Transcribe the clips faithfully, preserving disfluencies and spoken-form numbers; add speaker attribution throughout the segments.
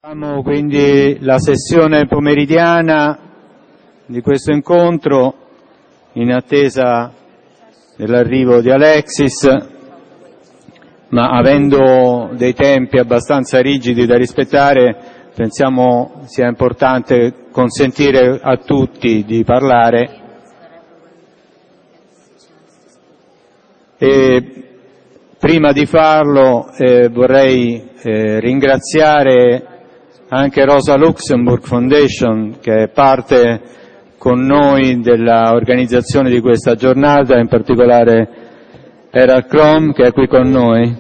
Speaker 1: Iniziamo quindi la sessione pomeridiana di questo incontro in attesa dell'arrivo di Alexis, ma avendo dei tempi abbastanza rigidi da rispettare, pensiamo sia importante consentire a tutti di parlare. E prima di farlo eh, vorrei eh, ringraziare anche Rosa Luxemburg Foundation, che è parte con noi dell'organizzazione di questa giornata, in particolare Era Crom, che è qui con noi.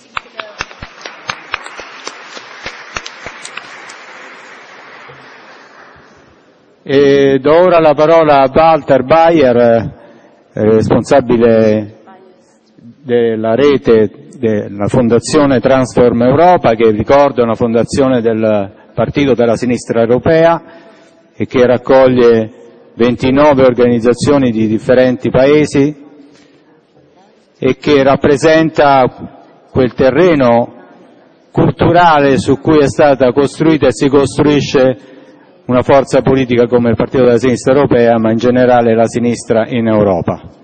Speaker 1: E do ora la parola a Walter Bayer, eh, responsabile della rete della Fondazione Transform Europa, che ricordo è una fondazione del Partito della Sinistra Europea e che raccoglie ventinove organizzazioni di differenti paesi e che rappresenta quel terreno culturale su cui è stata costruita e si costruisce una forza politica come il Partito della Sinistra Europea, ma in generale la sinistra in Europa.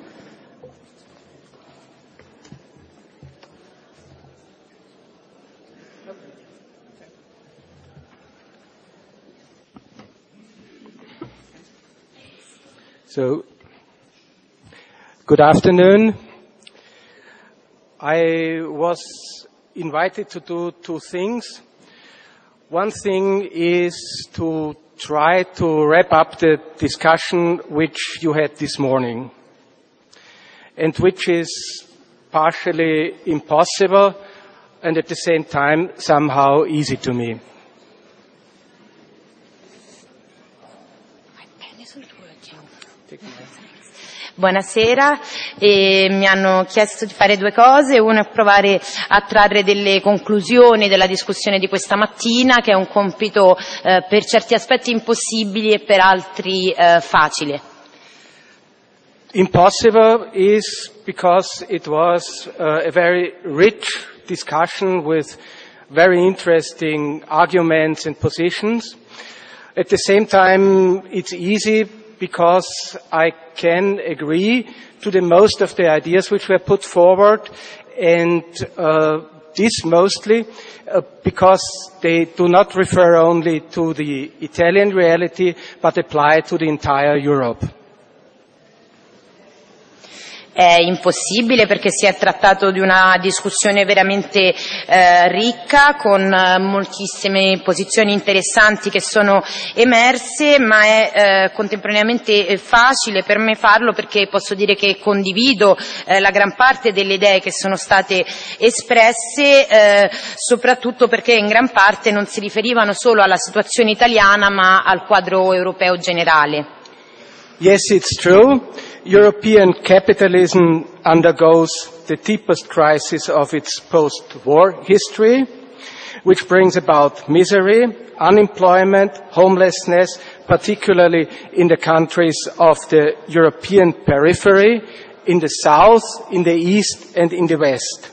Speaker 2: So, good afternoon. I was invited to do two things. One thing is to try to wrap up the discussion which you had this morning, and which is partially impossible and at the same time somehow easy to me.
Speaker 3: Buonasera, e mi hanno chiesto di fare due cose. Uno è provare a trarre delle conclusioni della discussione di questa mattina, che è un compito eh, per certi aspetti impossibili e per altri eh, facile.
Speaker 2: Impossible is because it was uh, a very rich discussion with very interesting arguments and positions. At the same time, it's easy because I can agree to the most of the ideas which were put forward, and uh, this mostly uh, because they do not refer only to the Italian reality, but apply to the entire Europe.
Speaker 3: È impossibile perché si è trattato di una discussione veramente eh, ricca, con eh, moltissime posizioni interessanti che sono emerse, ma è eh, contemporaneamente facile per me farlo perché posso dire che condivido eh, la gran parte delle idee che sono state espresse, eh, soprattutto perché in gran parte non si riferivano solo alla situazione italiana ma al quadro europeo generale.
Speaker 2: Yes, it's true. European capitalism undergoes the deepest crisis of its post-war history, which brings about misery, unemployment, homelessness, particularly in the countries of the European periphery, in the south, in the east and in the west.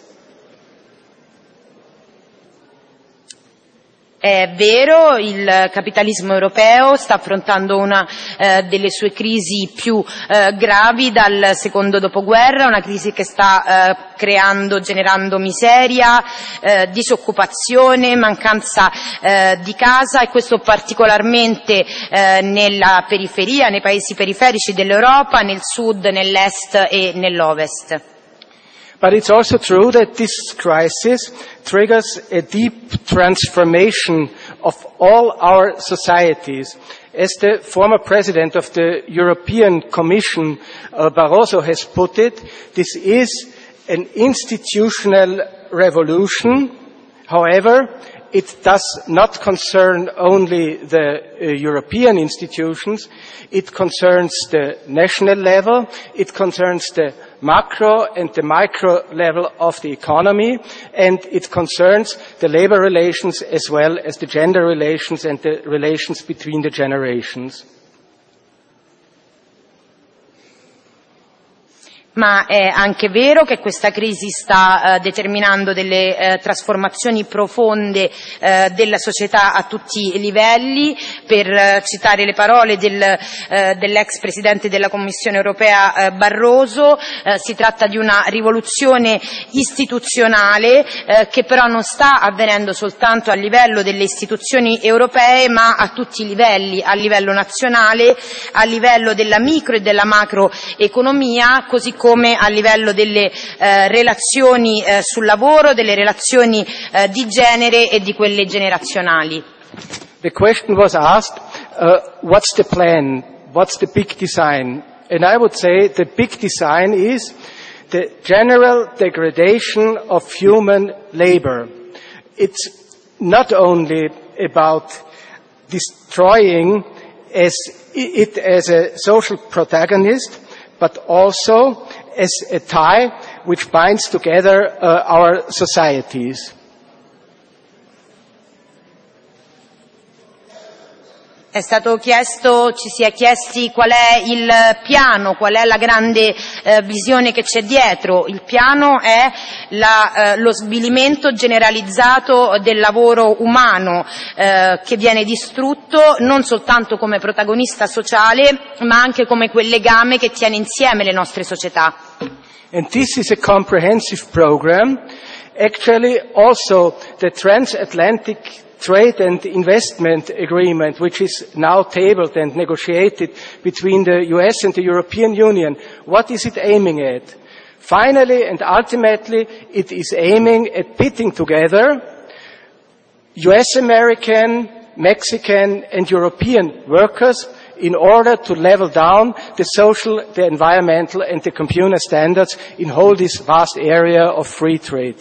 Speaker 3: È vero, il capitalismo europeo sta affrontando una eh, delle sue crisi più eh, gravi dal secondo dopoguerra, una crisi che sta eh, creando, generando miseria, eh, disoccupazione, mancanza eh, di casa, e questo particolarmente eh, nella periferia, nei paesi periferici dell'Europa, nel sud, nell'est e nell'ovest.
Speaker 2: But it's also true that this crisis triggers a deep transformation of all our societies. As the former president of the European Commission, uh, Barroso, has put it, this is an institutional revolution. However, it does not concern only the uh, European institutions, it concerns the national level, it concerns the macro and the micro level of the economy, and it concerns the labor relations as well as the gender relations and the relations between the generations.
Speaker 3: Ma è anche vero che questa crisi sta eh, determinando delle eh, trasformazioni profonde eh, della società a tutti i livelli. Per eh, citare le parole del, eh, dell'ex Presidente della Commissione europea eh, Barroso, eh, si tratta di una rivoluzione istituzionale eh, che però non sta avvenendo soltanto a livello delle istituzioni europee, ma a tutti i livelli, a livello nazionale, a livello della micro e della macroeconomia, così come come a livello delle eh, relazioni eh, sul lavoro, delle relazioni eh, di genere e di quelle generazionali.
Speaker 2: The question was asked, uh, what's the plan? What's the big design? And I would say the big design is the general degradation of human labor. It's not only about destroying as it as a social protagonist, but also as a tie which binds together uh, our societies.
Speaker 3: È stato chiesto, ci si è chiesti qual è il piano, qual è la grande eh, visione che c'è dietro. Il piano è la, eh, lo svilimento generalizzato del lavoro umano eh, che viene distrutto non soltanto come protagonista sociale, ma anche come quel legame che tiene insieme le nostre società.
Speaker 2: And this is a comprehensive program. Actually, also the transatlantic Trade and Investment Agreement, which is now tabled and negotiated between the U S and the European Union, what is it aiming at? Finally and ultimately, it is aiming at pitting together U S American, Mexican and European workers in order to level down the social, the environmental and the consumer standards in whole this vast area of free trade.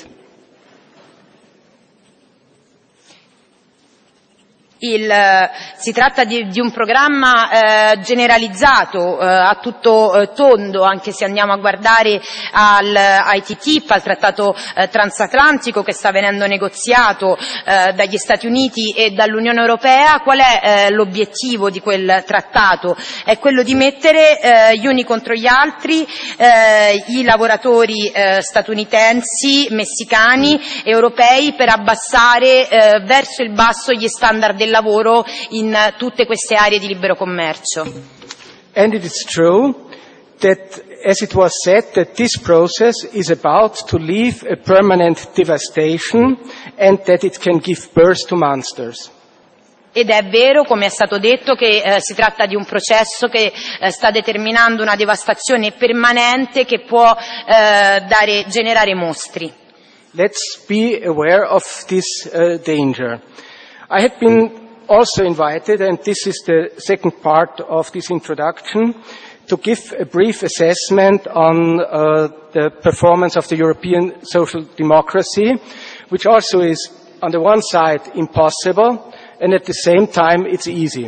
Speaker 3: Il, si tratta di, di un programma eh, generalizzato eh, a tutto eh, tondo, anche se andiamo a guardare al, ai T T I P, al trattato eh, transatlantico che sta venendo negoziato eh, dagli Stati Uniti e dall'Unione Europea. Qual è eh, l'obiettivo di quel trattato? È quello di mettere eh, gli uni contro gli altri eh, i lavoratori eh, statunitensi, messicani, europei, per abbassare eh, verso il basso gli standard del lavoro in tutte queste aree di libero commercio.
Speaker 2: And it is true that, as it was said, that this process is about to leave a permanent devastation and that it can give birth to monsters.
Speaker 3: Ed è vero, come è stato detto, che eh, si tratta di un processo che eh, sta determinando una devastazione permanente che può eh, dare, generare mostri.
Speaker 2: Let's be aware of this uh, danger. I have been also invited, and this is the second part of this introduction, to give a brief assessment on uh, the performance of the European social democracy, which also is, on the one side, impossible, and at the same time, it's easy.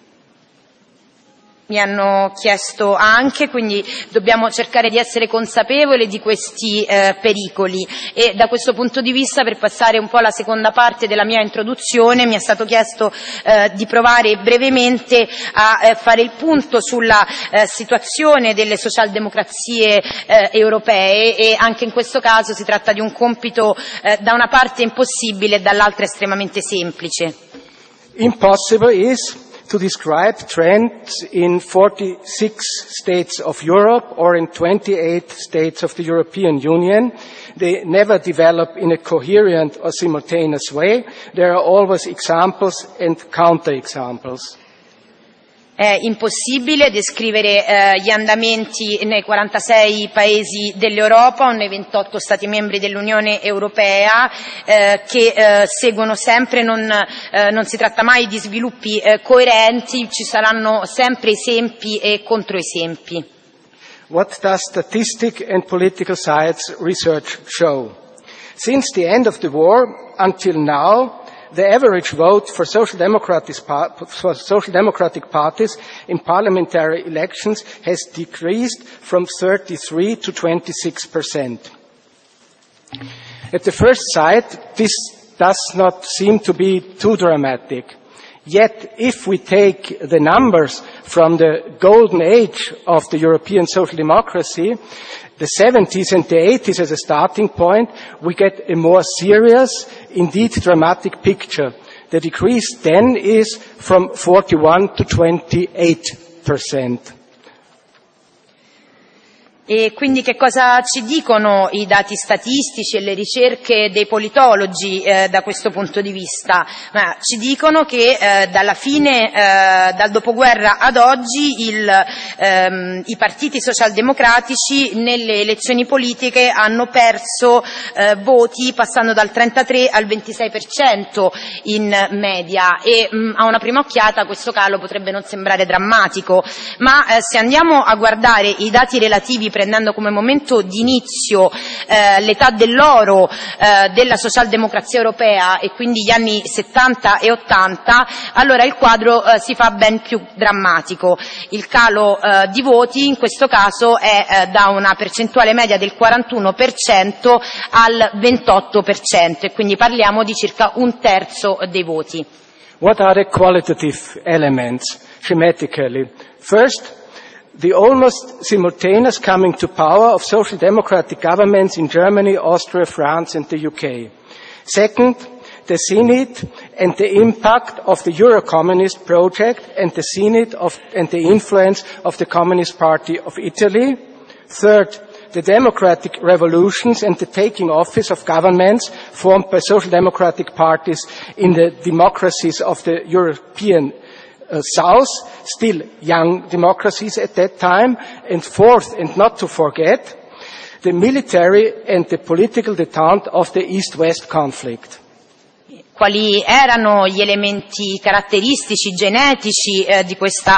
Speaker 3: Mi hanno chiesto anche, quindi dobbiamo cercare di essere consapevoli di questi eh, pericoli, e da questo punto di vista, per passare un po' alla seconda parte della mia introduzione, mi è stato chiesto eh, di provare brevemente a eh, fare il punto sulla eh, situazione delle socialdemocrazie eh, europee, e anche in questo caso si tratta di un compito eh, da una parte impossibile e dall'altra estremamente semplice.
Speaker 2: Impossible is to describe trends in forty-six states of Europe or in twenty-eight states of the European Union. They never develop in a coherent or simultaneous way. There are always examples and counterexamples.
Speaker 3: È impossibile descrivere eh, gli andamenti nei quarantasei paesi dell'Europa o nei ventotto Stati membri dell'Unione Europea eh, che eh, seguono sempre, non, eh, non si tratta mai di sviluppi eh, coerenti, ci saranno sempre esempi e controesempi.
Speaker 2: What does statistic and political science research show? Since the end of the war until now, the average vote for social democratic, for social democratic parties in parliamentary elections has decreased from thirty-three to twenty-six percent. At the first sight, this does not seem to be too dramatic. Yet, if we take the numbers from the golden age of the European social democracy, the seventies and the eighties as a starting point, we get a more serious, indeed dramatic picture. The decrease then is from forty-one to twenty-eight percent.
Speaker 3: E quindi che cosa ci dicono i dati statistici e le ricerche dei politologi eh, da questo punto di vista? Ma ci dicono che eh, dalla fine, eh, dal dopoguerra ad oggi, il, ehm, i partiti socialdemocratici nelle elezioni politiche hanno perso eh, voti passando dal trentatré al ventisei per cento in media e mh, a una prima occhiata questo calo potrebbe non sembrare drammatico, ma eh, se andiamo a guardare i dati relativi prendendo come momento di inizio eh, l'età dell'oro eh, della socialdemocrazia europea e quindi gli anni settanta e ottanta, allora il quadro eh, si fa ben più drammatico. Il calo eh, di voti in questo caso è eh, da una percentuale media del quarantuno per cento al ventotto per cento e quindi parliamo di circa un terzo dei voti.
Speaker 2: What are the qualitative elements schematically? First, the almost simultaneous coming to power of social democratic governments in Germany, Austria, France and the U K. Second, the zenith and the impact of the Euro-Communist project and the zenith of, and the influence of the Communist Party of Italy. Third, the democratic revolutions and the taking office of governments formed by social democratic parties in the democracies of the European Uh, South, still young democracies at that time, and fourth, and not to forget, the military and the political detente of the East-West conflict.
Speaker 3: Quali erano gli elementi caratteristici, genetici eh, di questa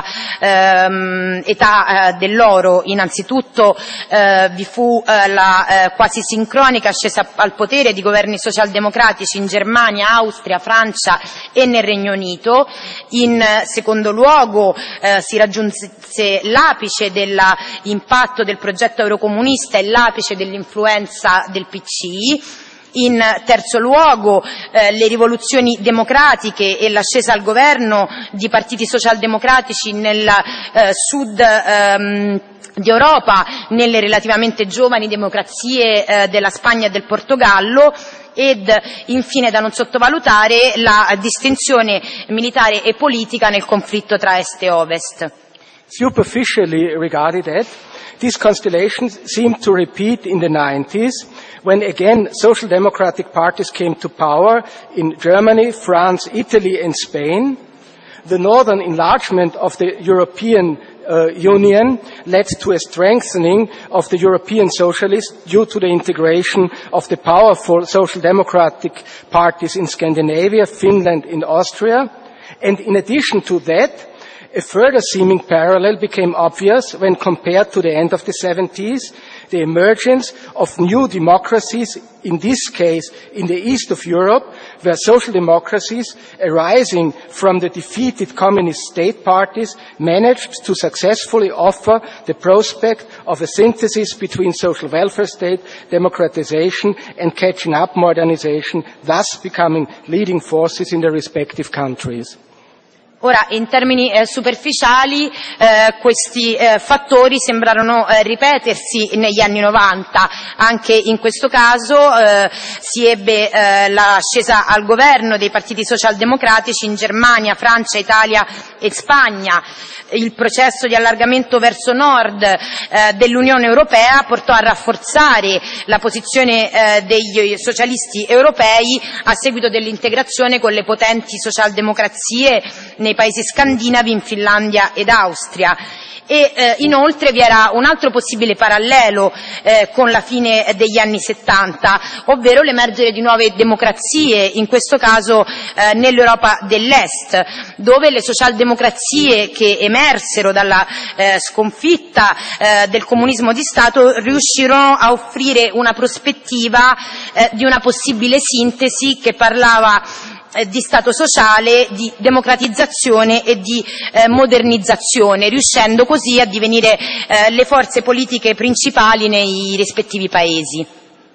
Speaker 3: ehm, età eh, dell'oro? Innanzitutto eh, vi fu eh, la eh, quasi sincronica ascesa al potere di governi socialdemocratici in Germania, Austria, Francia e nel Regno Unito. In eh, secondo luogo eh, si raggiunse l'apice dell'impatto del progetto eurocomunista e l'apice dell'influenza del P C I. In terzo luogo eh, le rivoluzioni democratiche e l'ascesa al governo di partiti socialdemocratici nel eh, sud ehm, di Europa, nelle relativamente giovani democrazie eh, della Spagna e del Portogallo, ed infine da non sottovalutare la distinzione militare e politica nel conflitto tra Est e Ovest.
Speaker 2: Superficially regarded at, these constellations seem to repeat in the nineties, when again social democratic parties came to power in Germany, France, Italy and Spain. The northern enlargement of the European uh, Union led to a strengthening of the European socialists due to the integration of the powerful social democratic parties in Scandinavia, Finland and Austria. And in addition to that, a further seeming parallel became obvious when compared to the end of the seventies, the emergence of new democracies, in this case in the east of Europe, where social democracies arising from the defeated communist state parties managed to successfully offer the prospect of a synthesis between social welfare state, democratization and catching up modernization, thus becoming leading forces in their respective countries.
Speaker 3: Ora, in termini eh, superficiali, eh, questi eh, fattori sembrarono eh, ripetersi negli anni novanta. Anche in questo caso eh, si ebbe eh, l'ascesa al governo dei partiti socialdemocratici in Germania, Francia, Italia e Spagna. Il processo di allargamento verso nord eh, dell'Unione Europea portò a rafforzare la posizione eh, degli socialisti europei a seguito dell'integrazione con le potenti socialdemocrazie nei paesi scandinavi, in Finlandia ed Austria. E eh, inoltre vi era un altro possibile parallelo eh, con la fine degli anni settanta, ovvero l'emergere di nuove democrazie, in questo caso eh, nell'Europa dell'Est, dove le socialdemocrazie che emersero dalla eh, sconfitta eh, del comunismo di Stato riuscirono a offrire una prospettiva eh, di una possibile sintesi che parlava di Stato sociale, di democratizzazione e di eh, modernizzazione, riuscendo così a divenire eh, le forze politiche principali nei rispettivi paesi.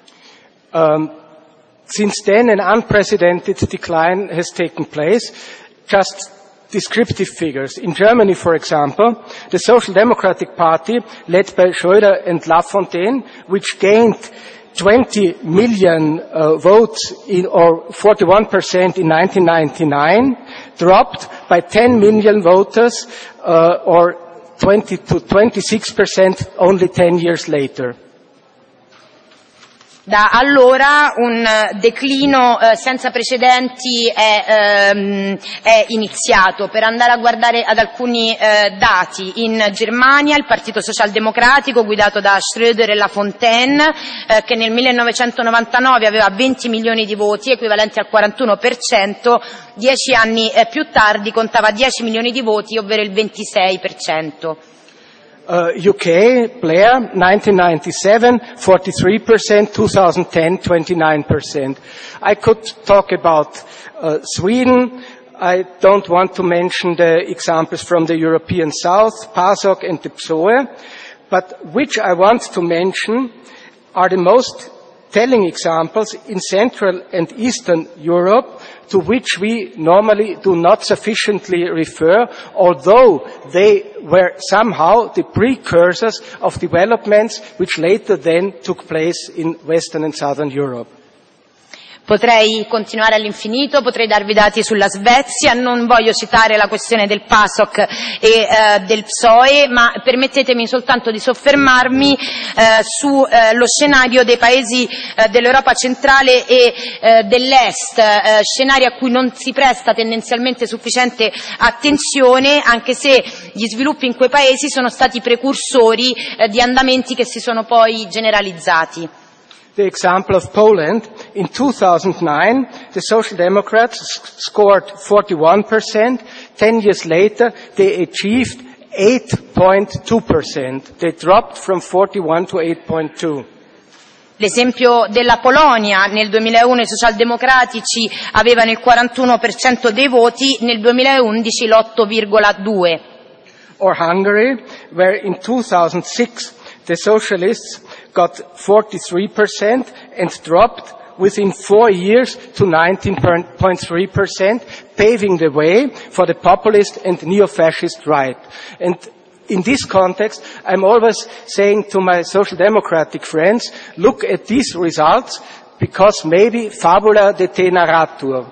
Speaker 2: Um, since then an unprecedented decline has taken place. Just descriptive figures. In Germany, for example, the Social Democratic Party, led by Schröder and Lafontaine, which gained twenty million uh, votes in, or forty-one percent in nineteen ninety-nine, dropped by ten million voters, uh, or twenty to twenty-six percent only ten years later.
Speaker 3: Da allora un declino eh, senza precedenti è, ehm, è iniziato. Per andare a guardare ad alcuni eh, dati, in Germania il Partito Socialdemocratico, guidato da Schröder e Lafontaine, eh, che nel millenovecentonovantanove aveva venti milioni di voti, equivalenti al quarantuno per cento, dieci anni eh, più tardi contava dieci milioni di voti, ovvero il ventisei per cento.
Speaker 2: Uh, U K, Blair, nineteen ninety-seven, forty-three percent, twenty ten, twenty-nine percent. I could talk about uh, Sweden. I don't want to mention the examples from the European South, PASOK and the P S O E, but which I want to mention are the most telling examples in Central and Eastern Europe, to which we normally do not sufficiently refer, although they were somehow the precursors of developments which later then took place in Western and Southern Europe.
Speaker 3: Potrei continuare all'infinito, potrei darvi dati sulla Svezia, non voglio citare la questione del PASOK e eh, del P S O E, ma permettetemi soltanto di soffermarmi eh, sullo eh, scenario dei paesi eh, dell'Europa centrale e eh, dell'Est, eh, scenari a cui non si presta tendenzialmente sufficiente attenzione, anche se gli sviluppi in quei paesi sono stati precursori eh, di andamenti che si sono poi generalizzati.
Speaker 2: The example of Poland, in two thousand nine, the Social Democrats scored forty-one percent. Ten years later, they achieved eight point two percent. They dropped from forty-one to eight point two.
Speaker 3: L'esempio della Polonia: nel duemilauno i socialdemocratici avevano il quarantuno per cento dei voti, nel duemilaundici l'otto virgola due.
Speaker 2: Or Hungary, where in two thousand six the socialists got forty-three percent and dropped within four years to nineteen point three percent, paving the way for the populist and neo-fascist right. And in this context, I'm always saying to my social democratic friends, look at these results, because maybe fabula de te narratur.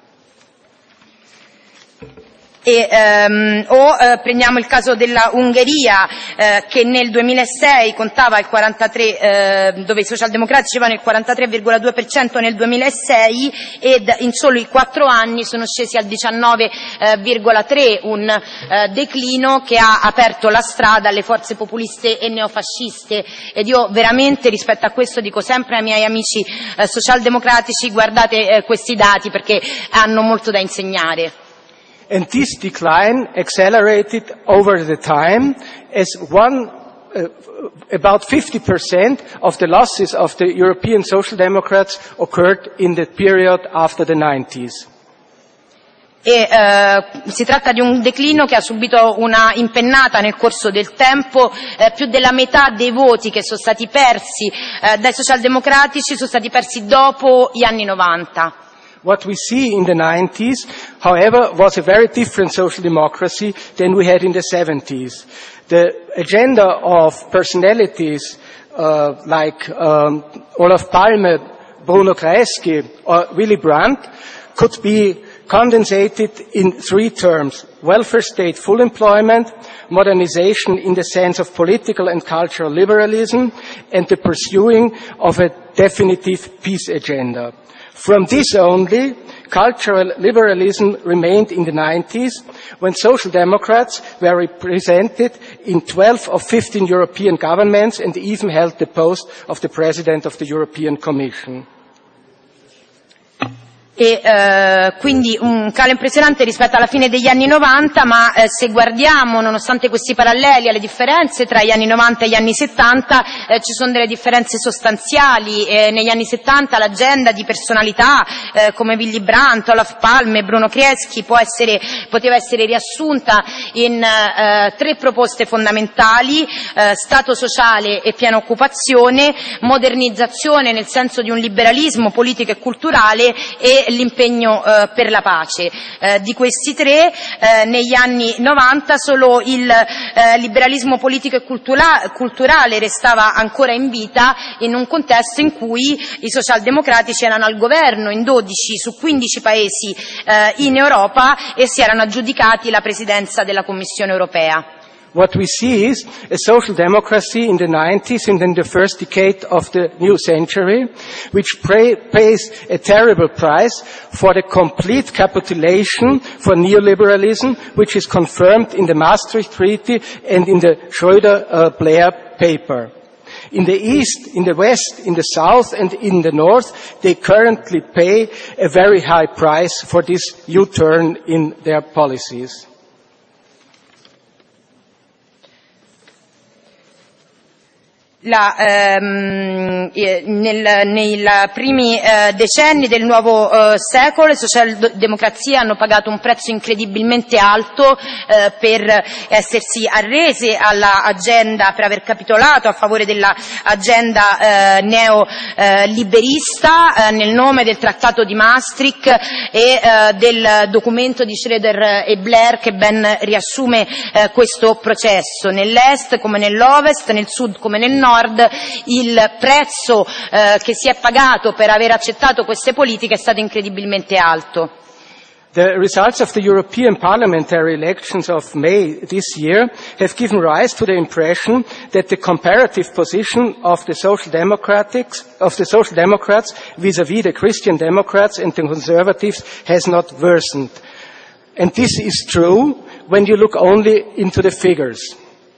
Speaker 3: E, ehm, o eh, prendiamo il caso della Ungheria, eh, che nel duemilasei contava il quarantatré, eh, dove i socialdemocratici avevano il quarantatré virgola due per cento nel duemilasei, ed in solo i quattro anni sono scesi al diciannove virgola tre, un eh, declino che ha aperto la strada alle forze populiste e neofasciste. Ed io veramente, rispetto a questo, dico sempre ai miei amici eh, socialdemocratici: guardate eh, questi dati, perché hanno molto da insegnare.
Speaker 2: And this decline accelerated over the time, as one, uh, about fifty percent of the losses of the European Social Democrats occurred in the period after the nineties.
Speaker 3: E eh, si tratta di un declino che ha subito una impennata nel corso del tempo. Eh, più della metà dei voti che sono stati persi eh, dai socialdemocratici sono stati persi dopo gli anni novanta.
Speaker 2: What we see in the nineties, however, was a very different social democracy than we had in the seventies. The agenda of personalities uh, like um, Olof Palme, Bruno Kreisky or Willy Brandt could be condensated in three terms: welfare state full employment, modernization in the sense of political and cultural liberalism, and the pursuing of a definitive peace agenda. From this only, cultural liberalism remained in the nineties, when social democrats were represented in twelve of fifteen European governments and even held the post of the President of the European Commission.
Speaker 3: E eh, quindi un calo impressionante rispetto alla fine degli anni novanta, ma eh, se guardiamo, nonostante questi paralleli, alle differenze tra gli anni novanta e gli anni settanta, eh, ci sono delle differenze sostanziali. Eh, negli anni settanta l'agenda di personalità eh, come Willy Brandt, Olof Palme, Bruno Kreisky può essere, poteva essere riassunta in eh, tre proposte fondamentali: eh, Stato sociale e piena occupazione, modernizzazione nel senso di un liberalismo politico e culturale, e l'impegno eh, per la pace. Eh, di questi tre, eh, negli anni novanta solo il eh, liberalismo politico e cultura- culturale restava ancora in vita in un contesto in cui i socialdemocratici erano al governo in dodici su quindici paesi eh, in Europa e si erano aggiudicati la presidenza della Commissione europea.
Speaker 2: What we see is a social democracy in the nineties and in the first decade of the new century, which pray, pays a terrible price for the complete capitulation for neoliberalism, which is confirmed in the Maastricht Treaty and in the Schröder-Blair uh, paper. In the East, in the West, in the South and in the North, they currently pay a very high price for this U-turn in their policies.
Speaker 3: La, ehm, nel, nei primi eh, decenni del nuovo eh, secolo le socialdemocrazie hanno pagato un prezzo incredibilmente alto eh, per essersi arrese all'agenda, per aver capitolato a favore dell'agenda eh, neoliberista eh, nel nome del Trattato di Maastricht e eh, del documento di Schröder e Blair che ben riassume eh, questo processo. Nell'est come nell'ovest, nel sud come nel nord, il prezzo eh, che si è pagato per aver accettato queste politiche è stato incredibilmente alto.
Speaker 2: The results of the European parliamentary elections of May this year have given rise to the impression that the comparative position of the Social Democrats, of the Social Democrats vis-à-vis the Christian Democrats and the Conservatives has not worsened. And this is true when you look only into the figures.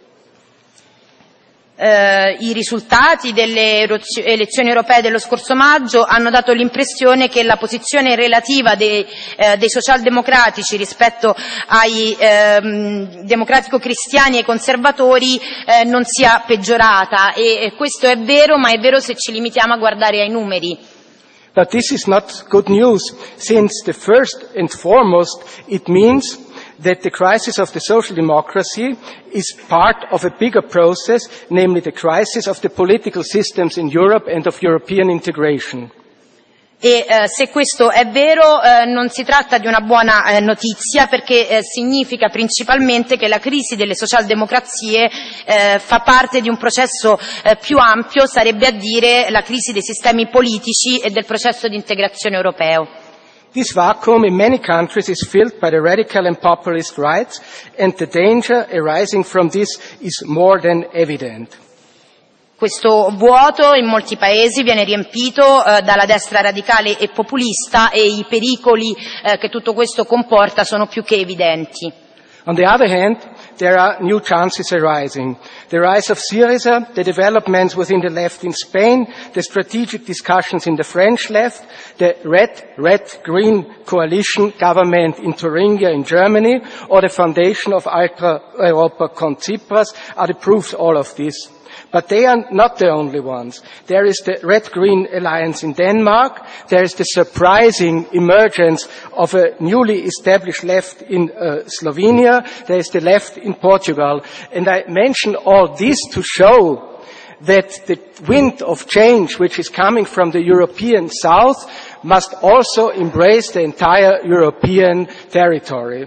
Speaker 3: Uh, I risultati delle elezioni europee dello scorso maggio hanno dato l'impressione che la posizione relativa dei, uh, dei socialdemocratici rispetto ai uh, democratico-cristiani e ai conservatori uh, non sia peggiorata e, e questo è vero, ma è vero se ci limitiamo a guardare ai numeri.
Speaker 2: But this is not good news, since the first and foremost it means that the crisis of the social democracy is part of a bigger process, namely the crisis of the political systems in Europe and of European integration.
Speaker 3: E eh, se questo è vero eh, non si tratta di una buona eh, notizia perché eh, significa principalmente che la crisi delle socialdemocrazie eh, fa parte di un processo eh, più ampio, sarebbe a dire la crisi dei sistemi politici e del processo di integrazione europeo.
Speaker 2: This vacuum in many countries is filled by the radical and populist rights, and the danger arising from this is more than evident.
Speaker 3: Questo vuoto in molti paesi viene riempito eh, dalla destra radicale e populista e i pericoli eh, che tutto questo comporta sono più che evidenti.
Speaker 2: On the other hand, there are new chances arising. The rise of Syriza, the developments within the left in Spain, the strategic discussions in the French left, the red, red-green coalition government in Thuringia in Germany, or the foundation of Altra Europa con Tsipras are the proofs of all of this. But they are not the only ones. There is the Red-Green Alliance in Denmark. There is the surprising emergence of a newly established left in uh, Slovenia. There is the left in Portugal. And I mention all this to show that the wind of change which is coming from the European South must also embrace the entire European territory.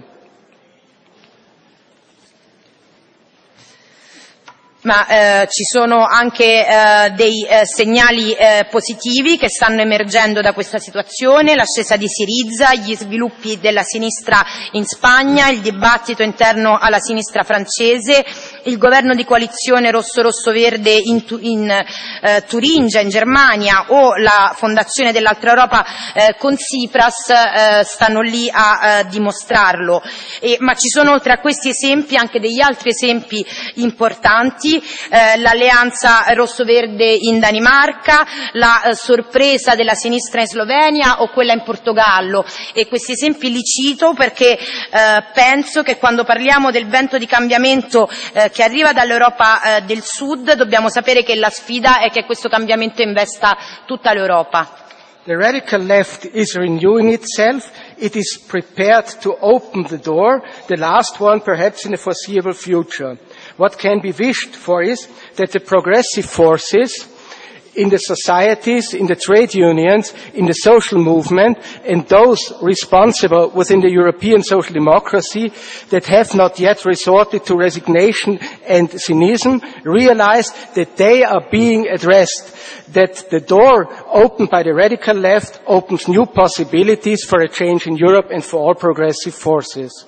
Speaker 3: Ma eh, ci sono anche eh, dei eh, segnali eh, positivi che stanno emergendo da questa situazione, l'ascesa di Syriza, gli sviluppi della sinistra in Spagna, il dibattito interno alla sinistra francese, il governo di coalizione rosso-rosso-verde in, in eh, Turingia, in Germania, o la fondazione dell'Altra Europa eh, con Tsipras eh, stanno lì a eh, dimostrarlo. E, ma ci sono oltre a questi esempi anche degli altri esempi importanti. Eh, l'alleanza rosso-verde in Danimarca, la eh, sorpresa della sinistra in Slovenia o quella in Portogallo, e questi esempi li cito perché eh, penso che quando parliamo del vento di cambiamento eh, che arriva dall'Europa eh, del Sud dobbiamo sapere che la sfida è che questo cambiamento investa tutta l'Europa.
Speaker 2: The radical left is renewing itself. It is prepared to open the door, the last one perhaps in the foreseeable future. What can be wished for is that the progressive forces in the societies, in the trade unions, in the social movement, and those responsible within the European social democracy that have not yet resorted to resignation and cynicism realize that they are being addressed, that the door opened by the radical left opens new possibilities for a change in Europe and for all progressive forces.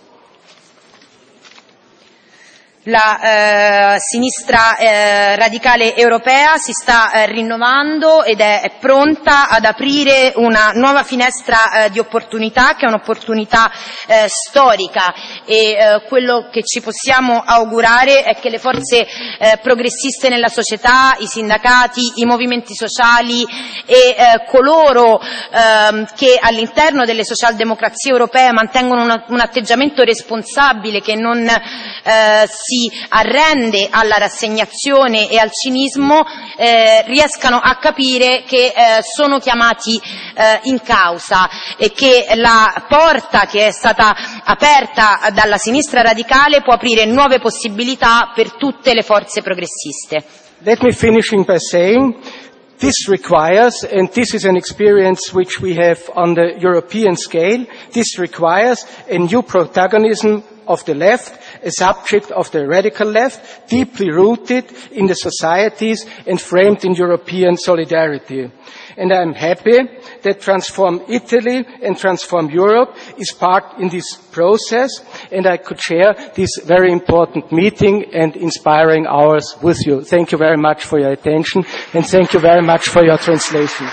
Speaker 3: La eh, sinistra eh, radicale europea si sta eh, rinnovando ed è, è pronta ad aprire una nuova finestra eh, di opportunità, che è un'opportunità eh, storica, e eh, quello che ci possiamo augurare è che le forze eh, progressiste nella società, i sindacati, i movimenti sociali e eh, coloro eh, che all'interno delle socialdemocrazie europee mantengono una, un atteggiamento responsabile, che non eh, si si arrende alla rassegnazione e al cinismo, eh, riescano a capire che eh, sono chiamati eh, in causa e che la porta che è stata aperta dalla sinistra radicale può aprire nuove possibilità per tutte le forze progressiste.
Speaker 2: Let me finishing by saying this requires, and this is an experience which we have on the European scale, this requires a new protagonism of the left, a subject of the radical left, deeply rooted in the societies and framed in European solidarity. And I am happy that Transform Italy and Transform Europe is part in this process, and I could share this very important meeting and inspiring hours with you. Thank you very much for your attention, and thank you very much for your translation.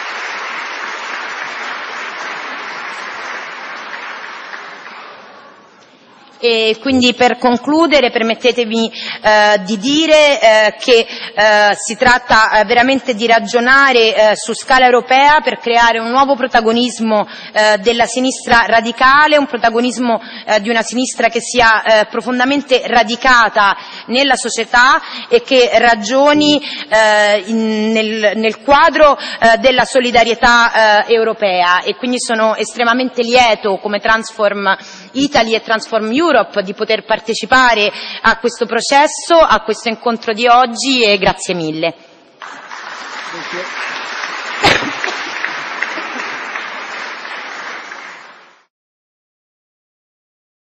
Speaker 3: E quindi, per concludere, permettetemi eh, di dire eh, che eh, si tratta eh, veramente di ragionare eh, su scala europea per creare un nuovo protagonismo eh, della sinistra radicale, un protagonismo eh, di una sinistra che sia eh, profondamente radicata nella società e che ragioni eh, in, nel, nel quadro eh, della solidarietà eh, europea. E quindi sono estremamente lieto, come Transform Italy e Transform Europe, di poter partecipare a questo processo, a questo incontro di oggi, e grazie mille.